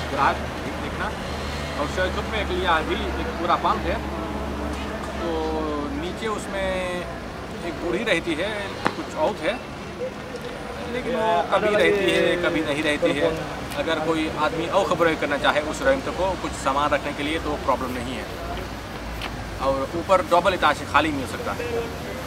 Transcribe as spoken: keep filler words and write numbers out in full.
ग्राहक देखना। और शेरचुप में एक लिया अभी एक पूरा पंप है, तो नीचे उसमें एक बूढ़ी रहती है, कुछ औत है, लेकिन वो कभी रहती है कभी नहीं रहती है। अगर कोई आदमी और खबर करना चाहे उस रेंट को कुछ सामान रखने के लिए तो प्रॉब्लम नहीं है। और ऊपर डबल इताज खाली नहीं हो सकता है।